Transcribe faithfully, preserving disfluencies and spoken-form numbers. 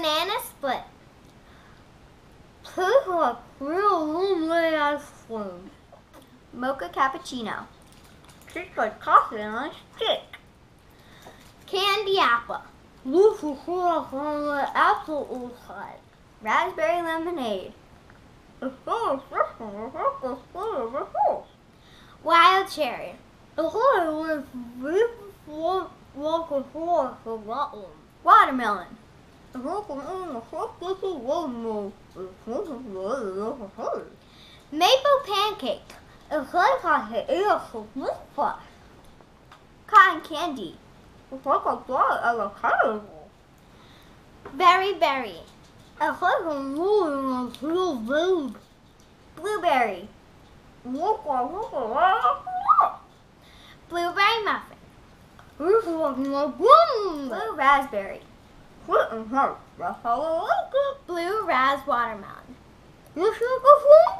banana split. Tastes like real homemade ice cream. Mocha cappuccino. Tastes like coffee on a stick. Candy apple. This is on the apple inside. Raspberry lemonade. Wild cherry. Watermelon. Maple pancake. Cotton candy. Berry berry. Blueberry. Blueberry muffin. Blue raspberry. Blue ras watermelon.